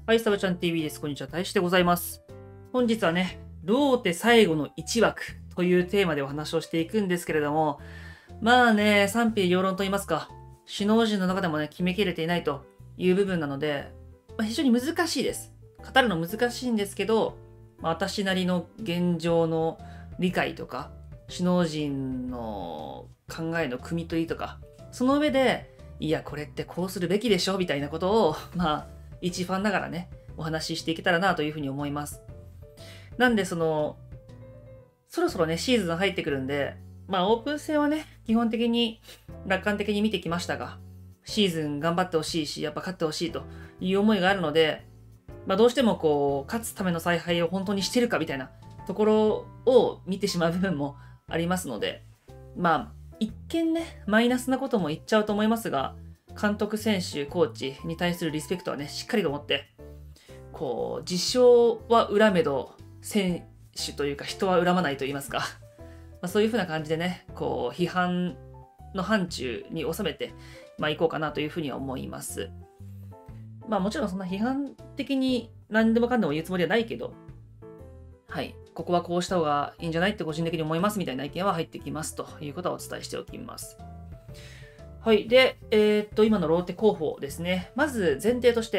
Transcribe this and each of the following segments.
はい、サブチャン TV です。こんにちは。大志でございます。本日はね、ローテ最後の1枠というテーマでお話をしていくんですけれども、まあね、賛否両論と言いますか、首脳陣の中でもね、決めきれていないという部分なので、非常に難しいです。語るの難しいんですけど、私なりの現状の理解とか、首脳陣の考えの汲み取りとか、その上で、いや、これってこうするべきでしょみたいなことを、一ファンながらね、お話ししていけたらなというふうに思います。なんで、そろそろね、シーズン入ってくるんで、オープン戦はね、基本的に楽観的に見てきましたが、シーズン頑張ってほしいし、やっぱ勝ってほしいという思いがあるので、どうしてもこう、勝つための采配を本当にしてるかみたいなところを見てしまう部分もありますので、一見ね、マイナスなことも言っちゃうと思いますが、監督、選手、コーチに対するリスペクトはね、しっかりと持って、こう、自称は恨めど、選手というか人は恨まないと言いますか、そういう風な感じでね、こう、批判の範疇に収めて、いこうかなというふうには思います。もちろんそんな批判的に何でもかんでも言うつもりはないけど、はい、ここはこうした方がいいんじゃないって個人的に思いますみたいな意見は入ってきますということはお伝えしておきます。はい。で、今のローテ候補ですね。まず前提として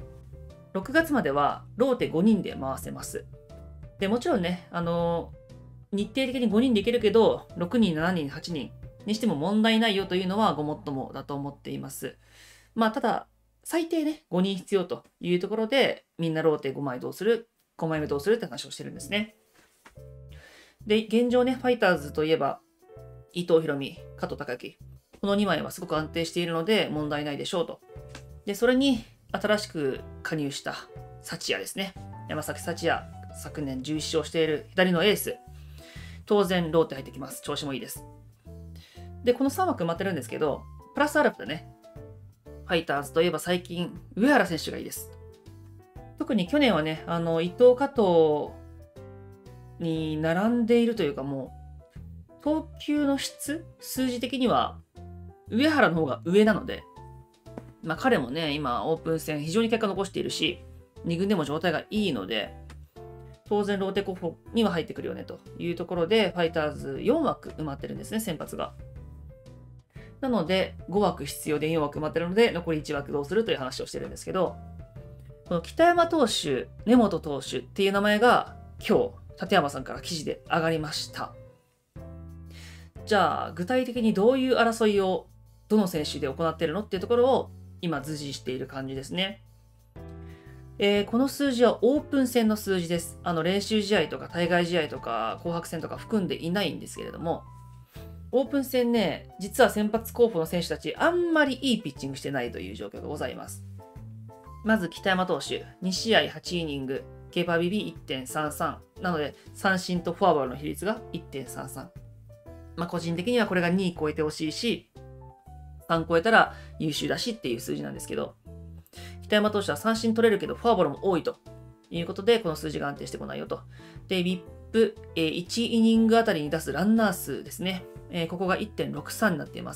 、6月まではローテ5人で回せます。で、もちろんね、日程的に5人でいけるけど、6人、7人、8人にしても問題ないよというのはごもっともだと思っています。ただ、最低ね、5人必要というところで、みんなローテ5枚どうする、5枚目どうするって話をしてるんですね。で、現状ね、ファイターズといえば、伊藤大海、加藤隆樹。この2枚はすごく安定しているので問題ないでしょうと。で、それに新しく加入した幸也ですね。山崎幸也、昨年11勝している左のエース。当然、ローテ入ってきます。調子もいいです。で、この3枠埋まってるんですけど、プラスアルファでね、ファイターズといえば最近、上原選手がいいです。特に去年はね、伊藤加藤に並んでいるというかもう、投球の質、数字的には上原の方が上なので、彼もね、今オープン戦非常に結果残しているし、2軍でも状態がいいので、当然ローテ候補には入ってくるよねというところで、ファイターズ4枠埋まってるんですね、先発が。なので、5枠必要で4枠埋まってるので、残り1枠どうするという話をしてるんですけど、この北山投手、根本投手っていう名前が今日、立山さんから記事で上がりました。じゃあ、具体的にどういう争いをどの選手で行っているのっていうところを今図示している感じですね。この数字はオープン戦の数字です。練習試合とか対外試合とか紅白戦とか含んでいないんですけれども、オープン戦ね、実は先発候補の選手たち、あんまりいいピッチングしてないという状況がございます。まず北山投手、2試合8イニング、ケーパー BB1.33 なので、三振とフォアボールの比率が 1.33。個人的にはこれが2超えてほしいし、3超えたら優秀だしっていう数字なんですけど、北山投手は三振取れるけどフォアボールも多いということで、この数字が安定してこないよと。で、VIP、1イニングあたりに出すランナー数ですね。ここが 1.63 になっています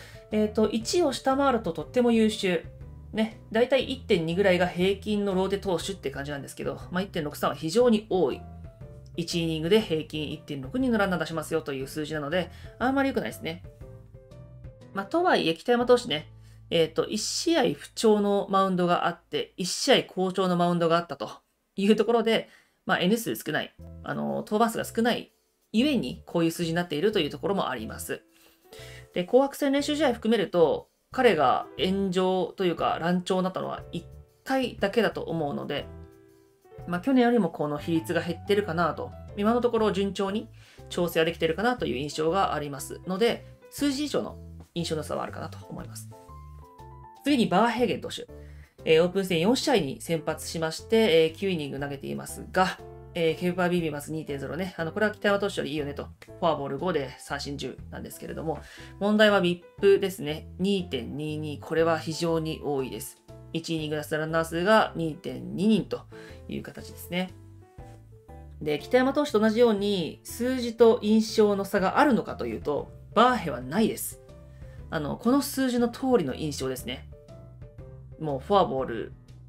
。1を下回るととっても優秀。ね、だいたい 1.2 ぐらいが平均のローテ投手って感じなんですけど、1.63 は非常に多い。1イニングで平均 1.6 人のランナー出しますよという数字なので、あんまり良くないですね。とはいえ、北山投手ね、1試合不調のマウンドがあって、1試合好調のマウンドがあったというところで、N 数少ない、登板数が少ないゆえに、こういう数字になっているというところもあります。で、紅白戦練習試合含めると、彼が炎上というか乱調になったのは1回だけだと思うので、去年よりもこの比率が減ってるかなと、今のところ順調に調整はできてるかなという印象がありますので、数字以上の印象の差はあるかなと思います。次にバーヘーゲン投手。オープン戦4試合に先発しまして、9イニング投げていますが、ケーパー BB まず 2.0 ね。これは北山投手よりいいよねと。フォアボール5で三振10なんですけれども、問題は VIP ですね。2.22。これは非常に多いです。1イニング出すランナー数が 2.2 人という形ですね。で、北山投手と同じように数字と印象の差があるのかというと、バーヘはないです。この数字の通りの印象ですね。もうフォアボール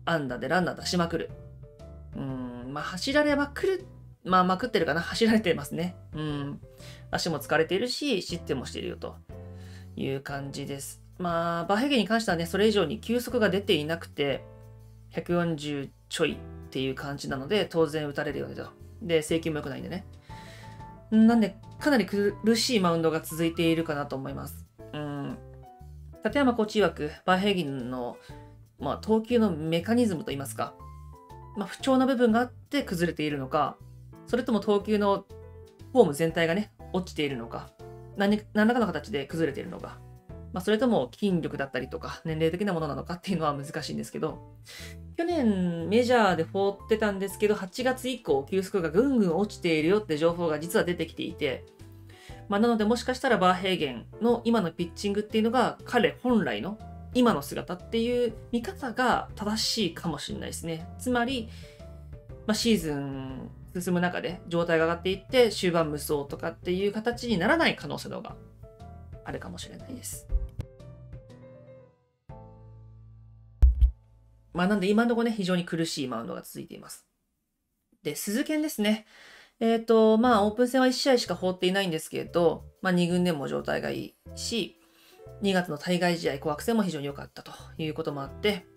安打でランナー出しまくる。走られまくる。まくってるかな。走られてますね。足も疲れているし、失点もしているよという感じです。バーヘゲに関してはね、それ以上に球速が出ていなくて、140ちょいっていう感じなので、当然打たれるよねと。で、制球も良くないんでね。なんで、かなり苦しいマウンドが続いているかなと思います。立山コーチ曰く、バーヘギンの、投球のメカニズムといいますか、不調な部分があって崩れているのか、それとも投球のフォーム全体がね、落ちているのか、何らかの形で崩れているのか、それとも筋力だったりとか、年齢的なものなのかっていうのは難しいんですけど、去年メジャーで放ってたんですけど、8月以降、球速がぐんぐん落ちているよって情報が実は出てきていて、なのでもしかしたらバーヘーゲンの今のピッチングっていうのが彼本来の今の姿っていう見方が正しいかもしれないですね。つまり、シーズン進む中で状態が上がっていって終盤無双とかっていう形にならない可能性の方があるかもしれないです。なんで今のところね、非常に苦しいマウンドが続いています。で、鈴剣ですね。オープン戦は1試合しか放っていないんですけど、2軍でも状態がいいし、2月の対外試合、紅白戦も非常に良かったということもあって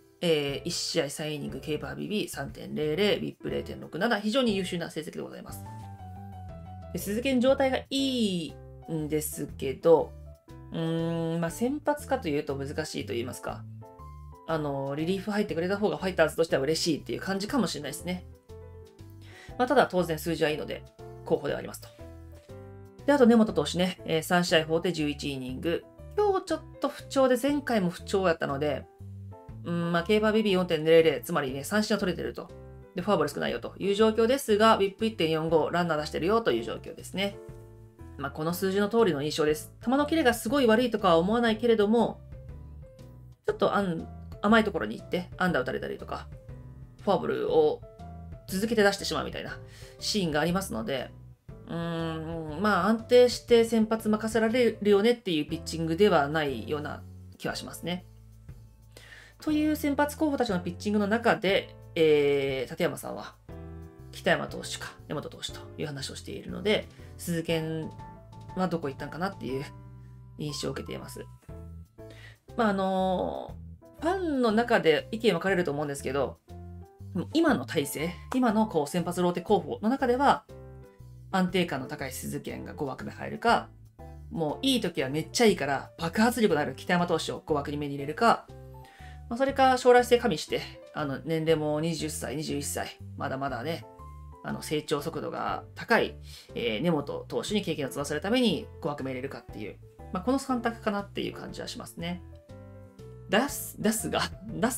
、1試合3イニング、ケーパー BB3.00、ビップ 0.67、非常に優秀な成績でございます。で鈴木の状態がいいんですけど、先発かというと難しいと言いますか、リリーフ入ってくれた方がファイターズとしては嬉しいっていう感じかもしれないですね。ただ当然数字はいいので、候補ではありますと。で、あと根本投手ね、3試合放って11イニング。今日ちょっと不調で、前回も不調やったので、ケーパー BB4.00、つまりね、三振を取れてると。で、フォアボール少ないよという状況ですが、VIP1.45、ランナー出してるよという状況ですね。この数字の通りの印象です。球のキレがすごい悪いとかは思わないけれども、ちょっと甘いところに行って、アンダー打たれたりとか、フォアボールを続けて出してしまうみたいなシーンがありますので、安定して先発任せられるよねっていうピッチングではないような気はしますね。という先発候補たちのピッチングの中で、立山さんは北山投手か根本投手という話をしているので、鈴剣はどこ行ったんかなっていう印象を受けています。ファンの中で意見分かれると思うんですけど、今の体制、今の先発ローテ候補の中では、安定感の高い鈴剣が5枠目入るか、もういい時はめっちゃいいから爆発力のある北山投手を5枠に目に入れるか、それか将来性加味して、年齢も20歳、21歳、まだまだね、成長速度が高い、根本投手に経験を積ませるために5枠目入れるかっていう、この3択かなっていう感じはしますね。ですが、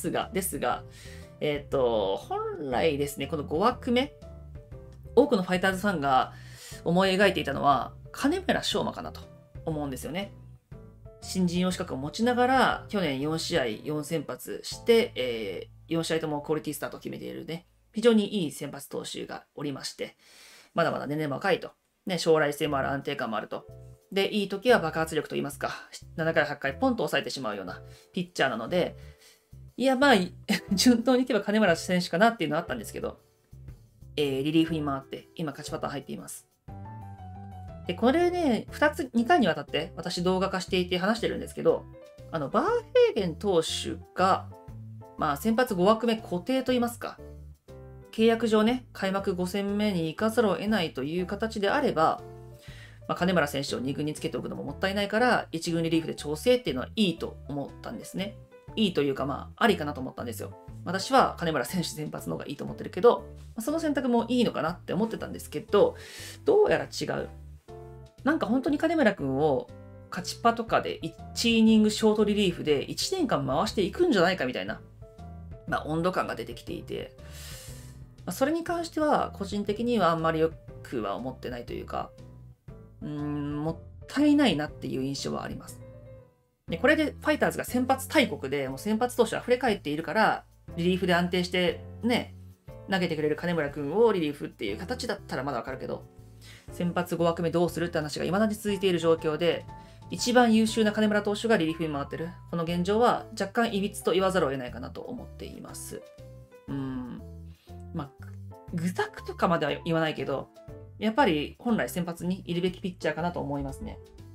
本来ですね、この5枠目、多くのファイターズファンが思い描いていたのは、金村翔馬かなと思うんですよね。新人王資格を持ちながら、去年4試合4先発して、4試合ともクオリティスタートを決めているね、非常にいい先発投手がおりまして、まだまだ年齢も若いと、将来性もある、安定感もあると。で、いい時は爆発力といいますか、7回8回ポンと抑えてしまうようなピッチャーなので、いや、順当にいけば金村選手かなっていうのはあったんですけど、リリーフに回って、今勝ちパターン入っています。で、これね、2回にわたって私動画化していて話してるんですけど、バーヘーゲン投手が、先発5枠目固定といいますか、契約上ね、開幕5戦目に行かざるを得ないという形であれば、金村選手を2軍につけておくのももったいないから、1軍リリーフで調整っていうのはいいと思ったんですね。いいというか、ありかなと思ったんですよ。私は金村選手先発の方がいいと思ってるけど、その選択もいいのかなって思ってたんですけど、どうやら違う。なんか本当に金村君を勝ちパとかで1イニングショートリリーフで1年間回していくんじゃないかみたいな、温度感が出てきていて、それに関しては個人的にはあんまりよくは思ってないというか、もったいないなっていう印象はあります。でこれでファイターズが先発大国でもう先発投手は溢れ返っているから、リリーフで安定してね、投げてくれる金村君をリリーフっていう形だったらまだわかるけど、先発5枠目どうするって話が未だに続いている状況で、一番優秀な金村投手がリリーフに回ってる。この現状は若干いびつと言わざるを得ないかなと思っています。 愚策とかまでは言わないけど、やっぱり本来先発にいるべきピッチャーかなと思いますね。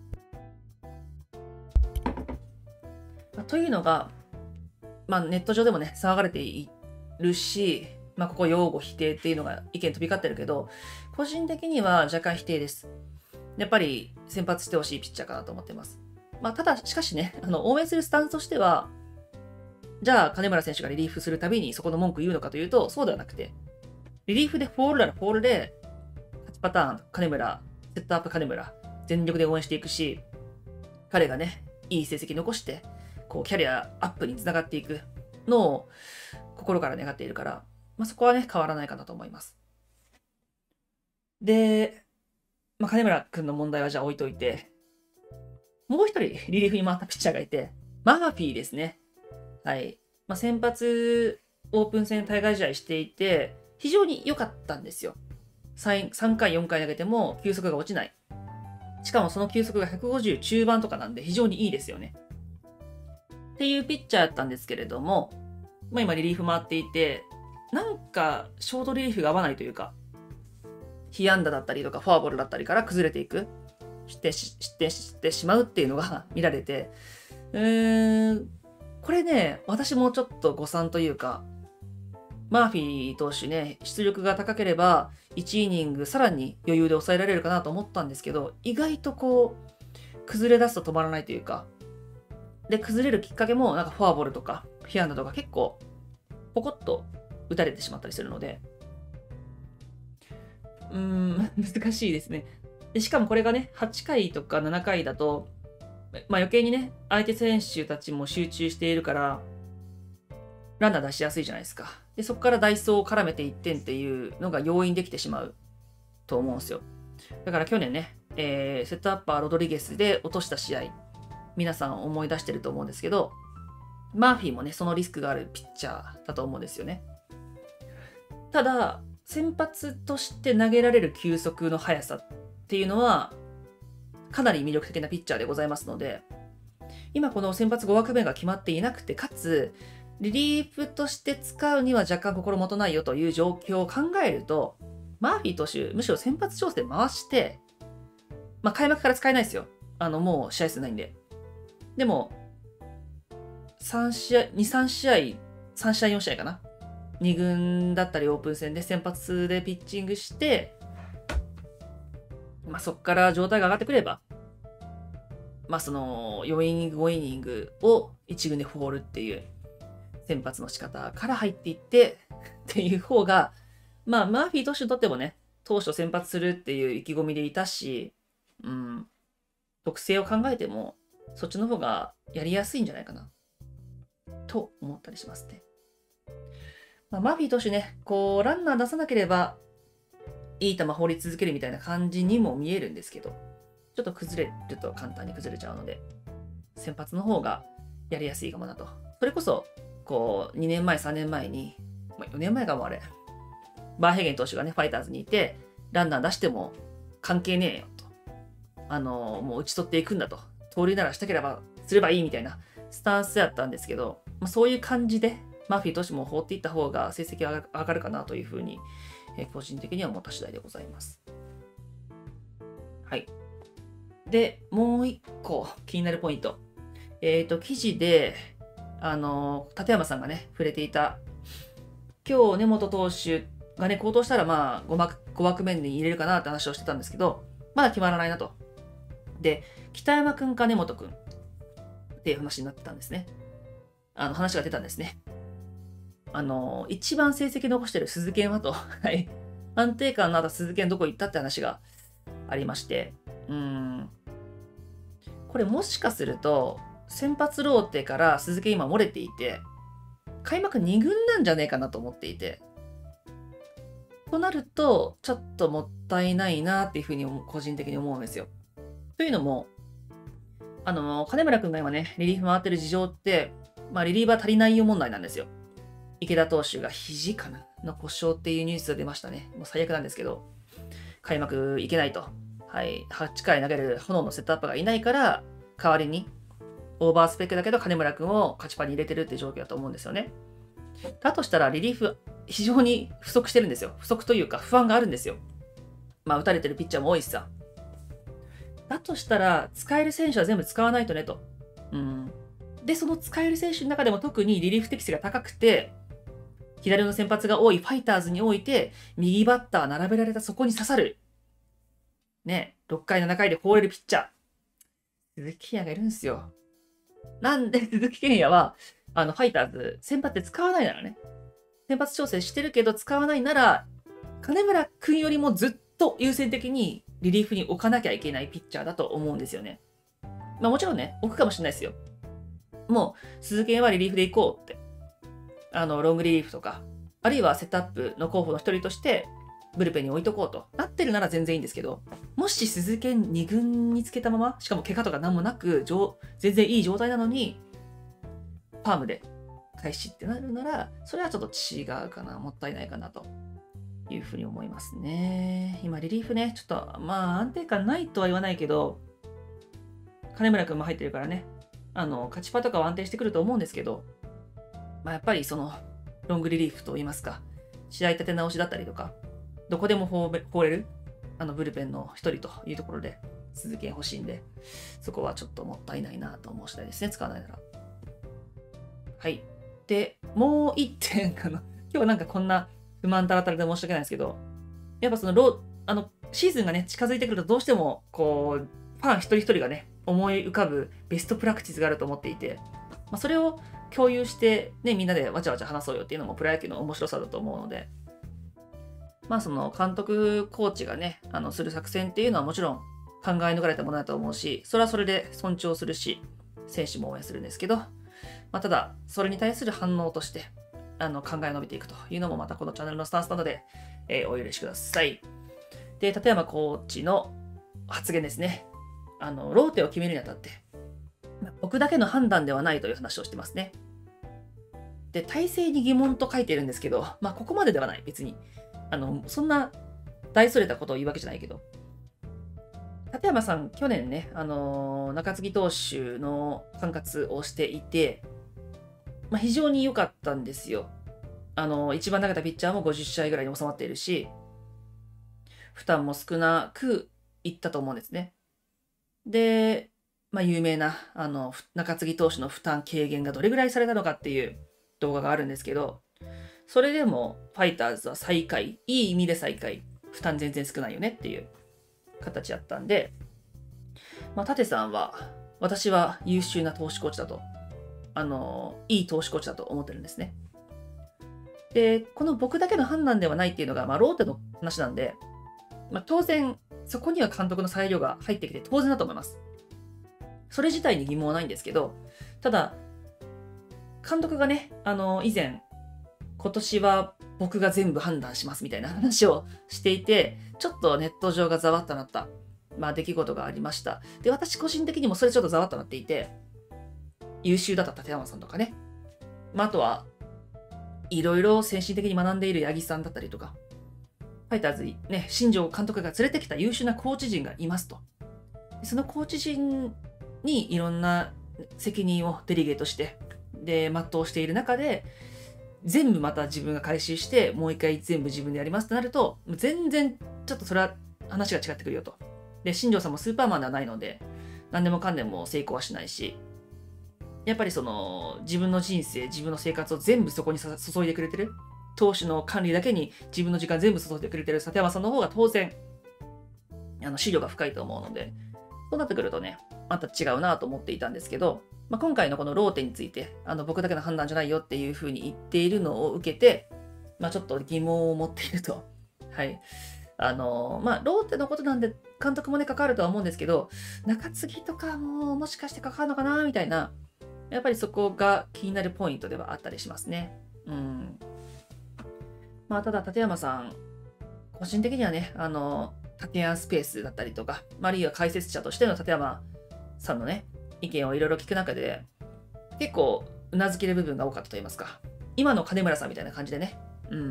というのが、ネット上でもね、騒がれているし、ここ擁護否定っていうのが意見飛び交ってるけど、個人的には若干否定です。やっぱり先発してほしいピッチャーかなと思ってます。ただ、しかしね、応援するスタンスとしては、じゃあ金村選手がリリーフするたびにそこの文句言うのかというと、そうではなくて、リリーフでフォールならフォールで、勝ちパターン、金村、セットアップ金村、全力で応援していくし、彼がね、いい成績残して、キャリアアップにつながっていくのを心から願っているから、そこはね、変わらないかなと思います。で、金村君の問題はじゃあ置いといて、もう一人リリーフに回ったピッチャーがいて、マーフィーですね。はい。先発オープン戦対外試合していて、非常に良かったんですよ。3回、4回投げても球速が落ちない。しかもその球速が150中盤とかなんで非常にいいですよね。っていうピッチャーだったんですけれども、今リリーフ回っていて、なんかショートリリーフが合わないというか、被安打だったりとかフォアボールだったりから崩れていく、失点してしまうっていうのが見られて、これね、私もちょっと誤算というか、マーフィー投手ね、出力が高ければ、1イニングさらに余裕で抑えられるかなと思ったんですけど、意外と崩れ出すと止まらないというか、で、崩れるきっかけも、なんかフォアボールとか、被安打とか結構、ポコッと打たれてしまったりするので、難しいですね。でしかもこれがね、8回とか7回だと、余計にね、相手選手たちも集中しているから、ランナー出しやすいじゃないですか。で、そこからダイソーを絡めて1点っていうのが容易できてしまうと思うんですよ。だから去年ね、セットアッパーロドリゲスで落とした試合、皆さん思い出してると思うんですけど、マーフィーもね、そのリスクがあるピッチャーだと思うんですよね。ただ、先発として投げられる球速の速さっていうのは、かなり魅力的なピッチャーでございますので、今この先発5枠目が決まっていなくて、かつ、リリーフとして使うには若干心もとないよという状況を考えると、マーフィー投手、むしろ先発調整回して、開幕から使えないですよ。もう試合数ないんで。でも、3試合、2、3試合、3試合、4試合かな。2軍だったりオープン戦で先発でピッチングして、そこから状態が上がってくれば、その4イニング、5イニングを1軍で放るっていう先発の仕方から入っていってっていう方が、マーフィー投手にとってもね、当初先発するっていう意気込みでいたし、特性を考えても、そっちの方がやりやすいんじゃないかな、と思ったりしますね。マーフィー投手ね、ランナー出さなければ、いい球放り続けるみたいな感じにも見えるんですけど、ちょっと崩れると簡単に崩れちゃうので、先発の方がやりやすいかもなと。それこそ、2年前、3年前に、4年前かもあれ、バーヘゲン投手がね、ファイターズにいて、ランナー出しても関係ねえよと。もう打ち取っていくんだと。盗塁ならしたければすればいいみたいなスタンスやったんですけど、そういう感じで、マーフィー投手も放っていった方が成績が上がるかなというふうに、個人的には思った次第でございます。はい。で、もう一個気になるポイント。記事で、立山さんがね、触れていた、今日根本投手がね、好投したら5枠目に入れるかなって話をしてたんですけど、まだ決まらないなと。で、北山くんか根本くんっていう話になってたんですね。話が出たんですね。一番成績残してる鈴研はと、はい。安定感のあった鈴研どこ行ったって話がありまして、これもしかすると、先発ローテから鈴木今漏れていて、開幕2軍なんじゃねえかなと思っていて、となると、ちょっともったいないなっていうふうに個人的に思うんですよ。というのも、金村くんが今ね、リリーフ回ってる事情って、リリーバー足りないよ問題なんですよ。池田投手が肘かなの故障っていうニュースが出ましたね。もう最悪なんですけど、開幕いけないと。はい、8回投げる炎のセットアップがいないから、代わりにオーバースペックだけど金村君を勝ちパンに入れてるって状況だと思うんですよね。 だとしたらリリーフ非常に不足してるんですよ。不足というか不安があるんですよ。まあ打たれてるピッチャーも多いしさ。だとしたら使える選手は全部使わないとねと。で、その使える選手の中でも特にリリーフ適性が高くて、左の先発が多いファイターズにおいて、右バッター並べられたそこに刺さる。ね、6回、7回で放れるピッチャー。鈴木健也がいるんですよ。なんで鈴木健也は、ファイターズ、先発で使わないならね、先発調整してるけど使わないなら、金村君よりもずっと優先的にリリーフに置かなきゃいけないピッチャーだと思うんですよね。まあもちろんね、置くかもしれないですよ。もう、鈴木健はリリーフで行こうって。ロングリリーフとか、あるいはセットアップの候補の一人として、ブルペンに置いとこうとなってるなら全然いいんですけど、もし鈴木2軍につけたまま、しかも怪我とか何もなく、全然いい状態なのに、ファームで開始ってなるなら、それはちょっと違うかな、もったいないかなというふうに思いますね。今、リリーフね、ちょっと、まあ安定感ないとは言わないけど、金村君も入ってるからね、勝ちパとかは安定してくると思うんですけど、まあ、やっぱりその、ロングリリーフといいますか、試合立て直しだったりとか、どこでも放れる、ブルペンの一人というところで、鈴木欲しいんで、そこはちょっともったいないなと思う次第ですね、使わないなら。はい。で、もう一点今日はなんかこんな不満たらたらで申し訳ないんですけど、やっぱそのシーズンがね、近づいてくるとどうしても、こう、ファン一人一人がね、思い浮かぶベストプラクティスがあると思っていて、まあ、それを共有して、ね、みんなでわちゃわちゃ話そうよっていうのもプロ野球の面白さだと思うので、まあその監督、コーチがね、する作戦っていうのはもちろん考え抜かれたものだと思うし、それはそれで尊重するし、選手も応援するんですけど、まあただ、それに対する反応として、考えを述べていくというのもまたこのチャンネルのスタンスなので、お許しください。で、立山コーチの発言ですね。ローテを決めるにあたって、僕だけの判断ではないという話をしてますね。で、体制に疑問と書いているんですけど、まあ、ここまでではない、別に。そんな大それたことを言うわけじゃないけど。立山さん、去年ね、中継ぎ投手の管轄をしていて、まあ、非常に良かったんですよ。一番投げたピッチャーも50試合ぐらいに収まっているし、負担も少なくいったと思うんですね。で、まあ、有名な、中継ぎ投手の負担軽減がどれぐらいされたのかっていう動画があるんですけど、それでもファイターズは最下位、いい意味で最下位、負担全然少ないよねっていう形やったんで、まあ、舘さんは、私は優秀な投手コーチだと、いい投手コーチだと思ってるんですね。で、この僕だけの判断ではないっていうのが、まあ、ローテの話なんで、まあ、当然、そこには監督の裁量が入ってきて当然だと思います。それ自体に疑問はないんですけど、ただ、監督がね、以前、今年は僕が全部判断しますみたいな話をしていて、ちょっとネット上がざわっとなった、まあ、出来事がありました。で、私個人的にもそれちょっとざわっとなっていて、優秀だった立山さんとかね、まあ、あとは、いろいろ先進的に学んでいる八木さんだったりとか、ファイターズね、新庄監督が連れてきた優秀なコーチ陣がいますと。そのコーチ陣にいろんな責任をデリゲートして、で、全うしている中で、全部また自分が回収して、もう一回全部自分でやりますとなると、全然ちょっとそれは話が違ってくるよと。で、新庄さんもスーパーマンではないので、何でもかんでも成功はしないし、やっぱりその自分の人生、自分の生活を全部そこに注いでくれてる。投手の管理だけに自分の時間全部注いでくれてる里山さんの方が当然、資料が深いと思うので、そうなってくるとね、また違うなと思っていたんですけど、まあ、今回のこのローテについて、僕だけの判断じゃないよっていうふうに言っているのを受けて、まあ、ちょっと疑問を持っていると。はい。まあ、ローテのことなんで、監督もね、関わるとは思うんですけど、中継ぎとかももしかして関わるのかなみたいな、やっぱりそこが気になるポイントではあったりしますね。まあ、ただ、立山さん、個人的にはね、立山スペースだったりとか、あるいは解説者としての立山さんのね、意見をいろいろ聞く中で、結構、うなずける部分が多かったと言いますか。今の金村さんみたいな感じでね、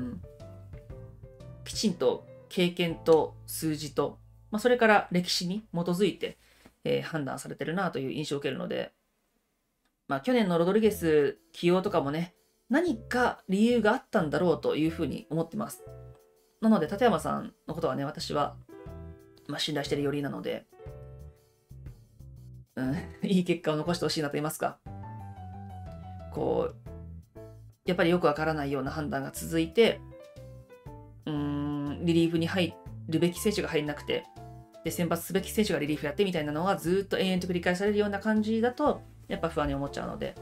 きちんと経験と数字と、まあ、それから歴史に基づいて、判断されてるなという印象を受けるので、まあ、去年のロドリゲス起用とかもね、 何か理由があったんだろうというふうに思ってます。なので、立山さんのことはね、私は、信頼しているよりなので、いい結果を残してほしいなと言いますか、こう、やっぱりよくわからないような判断が続いて、リリーフに入るべき選手が入んなくて、で、先発すべき選手がリリーフやってみたいなのがずっと延々と繰り返されるような感じだと、やっぱ不安に思っちゃうので、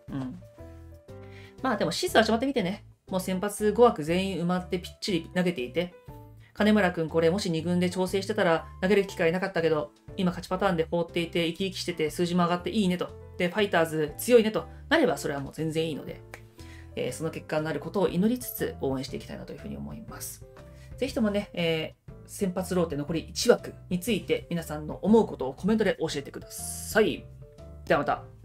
まあでもシーズン始まってみてね、もう先発5枠全員埋まってぴっちり投げていて、金村君これもし2軍で調整してたら投げる機会なかったけど、今勝ちパターンで放っていて生き生きしてて数字も上がっていいねと。で、ファイターズ強いねとなればそれはもう全然いいので、その結果になることを祈りつつ応援していきたいなというふうに思います。ぜひともね、先発ローテ残り1枠について皆さんの思うことをコメントで教えてください。ではまた。